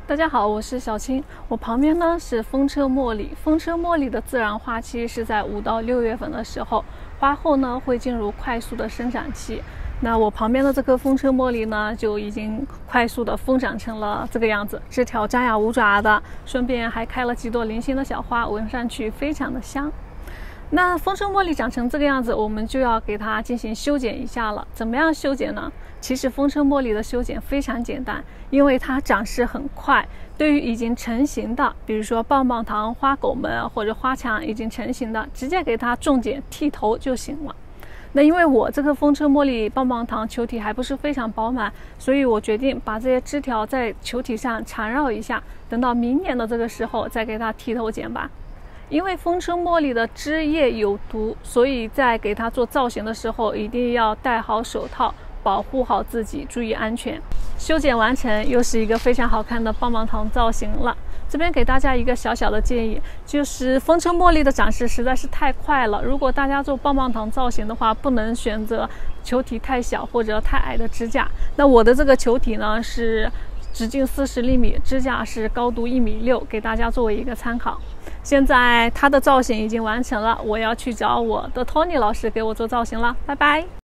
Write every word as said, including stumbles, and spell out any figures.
大家好，我是小青。我旁边呢是风车茉莉。风车茉莉的自然花期是在五到六月份的时候，花后呢会进入快速的生长期。那我旁边的这棵风车茉莉呢，就已经快速的疯长成了这个样子，枝条张牙舞爪的，顺便还开了几朵零星的小花，闻上去非常的香。那风车茉莉长成这个样子，我们就要给它进行修剪一下了。怎么样修剪呢？其实风车茉莉的修剪非常简单，因为它长势很快。对于已经成型的，比如说棒棒糖、花狗们或者花墙已经成型的，直接给它种剪剃头就行了。那因为我这个风车茉莉棒棒糖球体还不是非常饱满，所以我决定把这些枝条在球体上缠绕一下，等到明年的这个时候再给它剃头剪吧。因为风车茉莉的枝叶有毒，所以在给它做造型的时候一定要戴好手套，保护好自己，注意安全。修剪完成，又是一个非常好看的棒棒糖造型了。这边给大家一个小小的建议，就是风车茉莉的长势实在是太快了，如果大家做棒棒糖造型的话，不能选择球体太小或者太矮的支架。那我的这个球体呢是直径四十厘米，支架是高度一米六，给大家作为一个参考。现在它的造型已经完成了，我要去找我的 Tony 老师给我做造型了，拜拜。